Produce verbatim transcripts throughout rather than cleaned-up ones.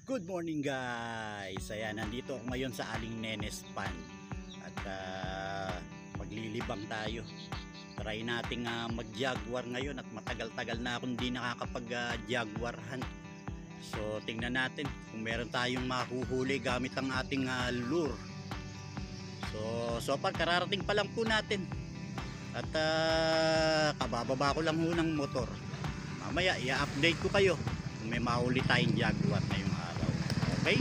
Good morning guys. Ayan, nandito ako ngayon sa Aling Nenes Pond. At uh, maglilibang tayo. Try nating uh, mag-jaguar ngayon at matagal-tagal na akong hindi nakakapag-jaguar uh, hunt. So tingnan natin kung meron tayong mahuhuli gamit ang ating uh, lure. So so far kararating pa lang po natin. At uh, kabababa ko lang ho ng motor. Mamaya i-update ko kayo kung may mahuli tayong jaguar ngayong araw. Okay?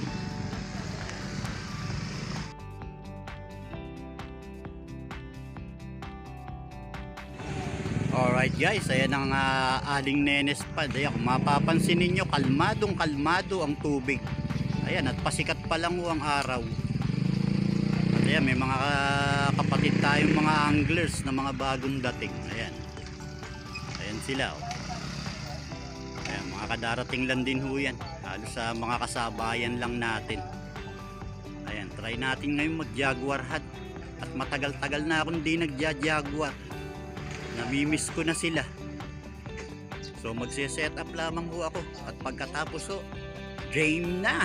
Alright guys, ayan ang uh, Aling Nenes Pond. Ayan, kung mapapansin ninyo, kalmadong kalmado ang tubig. Ayan, at pasikat pa lang ho ang araw. At ayan, may mga uh, kapatid tayong mga anglers na mga bagong dating. Ayan. Ayan sila oh. Ayan, mga kadarating lang din ho yan. Halos sa uh, mga kasabayan lang natin. Ayan, try natin ngayon mag-jaguar hunt. At matagal-tagal na akong di nagja-jaguar. Namimiss ko na sila. So magse-set up lamang ho ako. At pagkatapos ho, game na.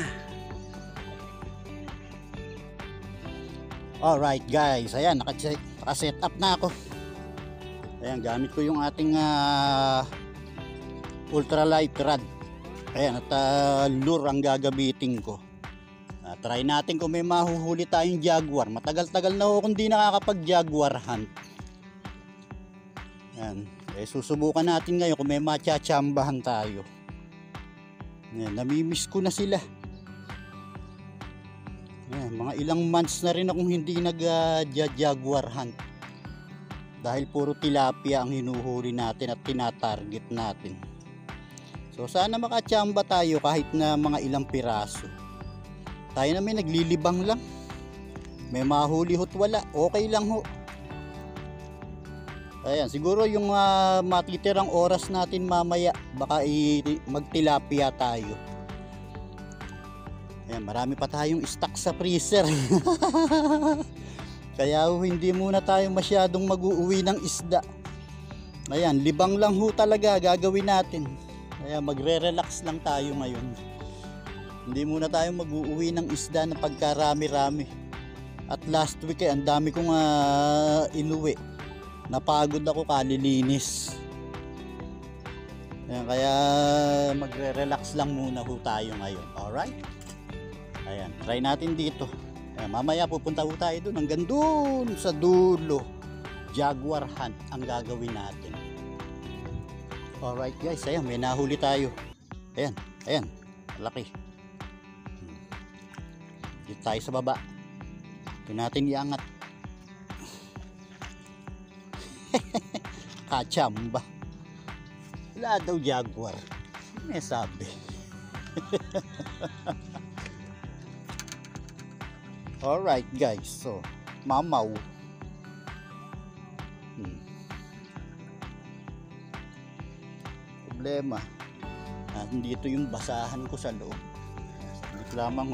Alright guys, ayan, naka-set up na ako. Ayan, gamit ko yung ating uh, ultralight rod. Ayan, at uh, lure ang gagamitin ko. uh, Try natin kung may mahuhuli tayong jaguar. Matagal-tagal na ako kung di nakakapag-jaguar hunt. Ayan, eh, susubukan natin ngayon kung may machachambahan tayo. Ayan, namimiss ko na sila. Ayan, mga ilang months na rin akong hindi nag-jaguar uh, hunt. Dahil puro tilapia ang hinuhuli natin at tinatarget natin. So sana makachamba tayo kahit na mga ilang piraso. Tayo naman naglilibang lang. May mahuli ho't wala, okay lang ho. Ayan, siguro yung uh, matitirang oras natin mamaya baka magtilapia tayo. Ayan, marami pa tayong stock sa freezer. Kaya ho, hindi muna tayo masyadong mag-uuwi ng isda. Ayan, libang lang ho talaga gagawin natin. Ayan, magre-relax lang tayo ngayon. Hindi muna tayo mag-uuwi ng isda na pagkarami-rami. At last week eh, ang dami kong uh, inuwi. Napagod ako kalilinis. Ayan, kaya magre-relax lang muna ho tayo ngayon. Alright? Ayan, try natin dito. Ayan, mamaya pupunta ho tayo doon hanggang doon sa dulo. Jaguar hunt ang gagawin natin. Alright guys, ayan, may nahuli tayo. Ayan, ayan, laki. Dito tayo sa baba. Ito natin iangat. Kachamba. Wala daw jaguar. May sabi. Alright guys, so mamaw. Hmm. Problema. Ah, dito yung basahan ko sa loob. Dito lamang ho.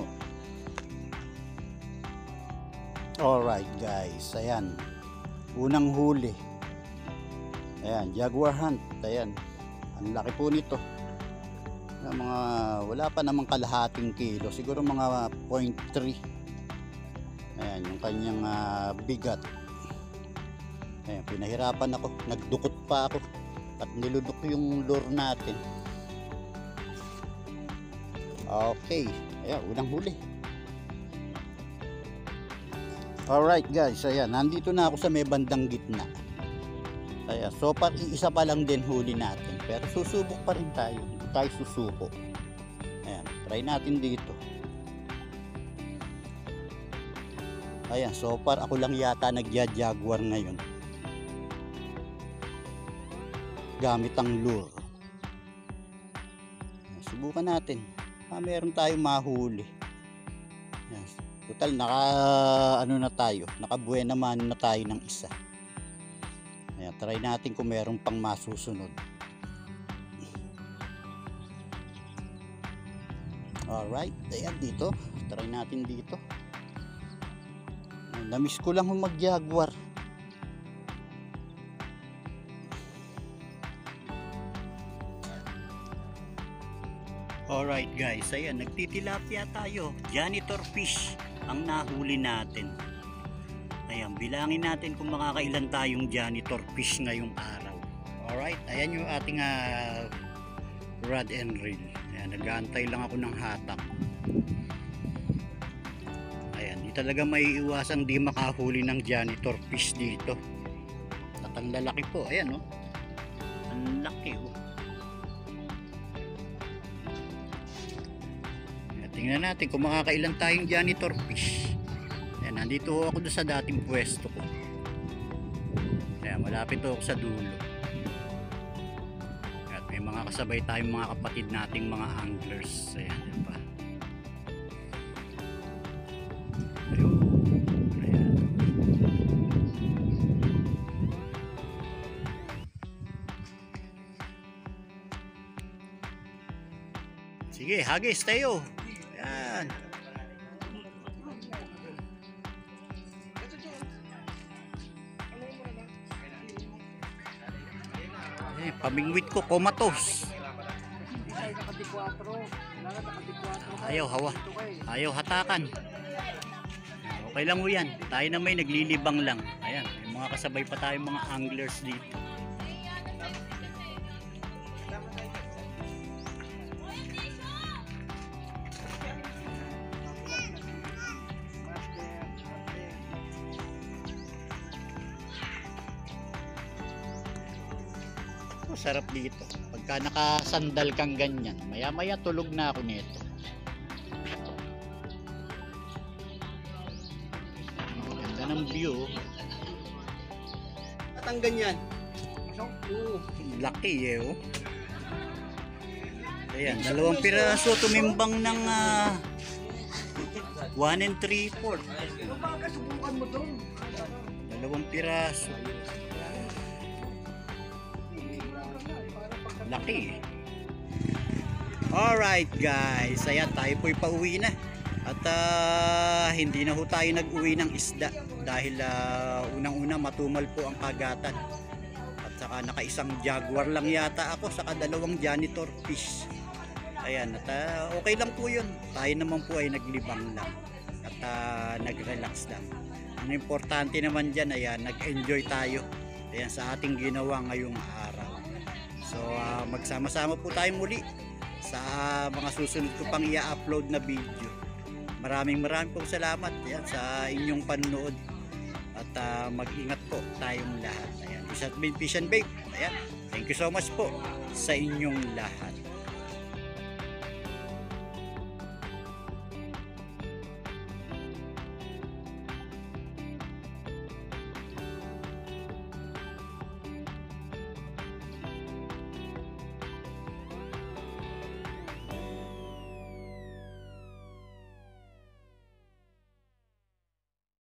Alright guys, ayan. Unang huli. Ayan, jaguar hunt. Ayan, ang laki po nito. Ayan, mga wala pa namang kalahating kilo, siguro mga zero point three. Ayan, yung kanyang uh, bigat. Ayan, pinahirapan ako, nagdukot pa ako at niludok yung lure natin. Okay, ayan, unang huli. Alright guys, ayan, nandito na ako sa may bandang gitna. Ayan, so far iisa pa lang din huli natin. Pero susubok pa rin tayo. Hindi tayo susuko. Ayan, try natin dito. Ayan, so far ako lang yata nagja-jaguar ngayon. Gamit ang lure. Ayan, subukan natin. Ah, meron tayong mahuli. Ayan, total naka ano na tayo. Nakabuena man na tayo ng isa. Ayan, try natin kung meron pang masusunod. Alright, ayan dito. Try natin dito. Ayan, namiss ko lang kung mag-jaguar. Alright guys, ayan, nagtitilapia tayo. Janitor fish ang nahuli natin. Ayan, bilangin natin kung makakailan tayong janitor fish ngayong araw. Alright, ayan yung ating uh, rod and reel. Ayan, nag-aantay lang ako ng hatak. Ayan, di talaga may iwasang di makahuli ng janitor fish dito. At ang lalaki po, ayan oh. Ang laki oh. Tingnan natin kung makakailan tayong janitor fish. Ayan, nandito ako doon sa dating pwesto ko. Ayan, malapit ako sa dulo. At may mga kasabay tayong mga kapatid nating mga anglers. Ayan, diba? Ayun. Ayan. Sige, hagis tayo. Yan. Eh, pamingwit ko, komatos. Ayaw hawa. Ayaw hatakan. Okay lang mo yan. Tayo na may naglilibang lang. Ayan, may mga kasabay pa tayong mga anglers dito. Sarap dito pagka nakasandal kang ganyan, maya maya tulog na ako nito. Ganda ng view at ang ganyan laki eh oh. Ayan, dalawang piraso tumimbang ng uh, one and three fourth. subukan mo to, Dalawang piraso laki. Alright guys, ayan, tayo po'y pauwi na. At uh, hindi na ho tayo nag-uwi ng isda dahil uh, unang-una matumal po ang kagatan. At saka nakaisang jaguar lang yata ako, saka dalawang janitor fish. Ayan, at uh, okay lang po yun. Tayo naman po ay naglibang lang at uh, nag-relax lang. Ang importante naman dyan, ayan, nag-enjoy tayo ayan, sa ating ginawa ngayong araw. So uh, magsama-sama po tayo muli sa uh, mga susunod ko pang i-upload na video. Maraming maraming pong salamat yan, sa inyong panonood. At uh, mag-ingat po tayong lahat. Ayan, Isat Fish and Bake. Ayan, thank you so much po sa inyong lahat.